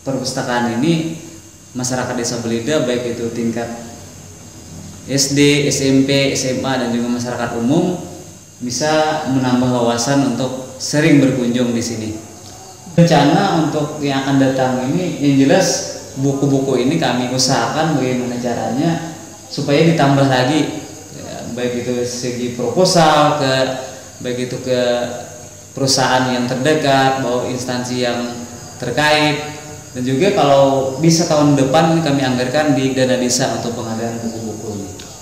perpustakaan ini masyarakat Desa Belida baik itu tingkat SD, SMP, SMA dan juga masyarakat umum bisa menambah wawasan untuk sering berkunjung di sini. Rencana untuk yang akan datang ini yang jelas buku-buku ini kami usahakan bagaimana caranya supaya ditambah lagi, baik itu segi proposal baik itu ke perusahaan yang terdekat, bahwa instansi yang terkait, dan juga kalau bisa tahun depan ini kami anggarkan di dana desa untuk pengadaan buku-buku ini.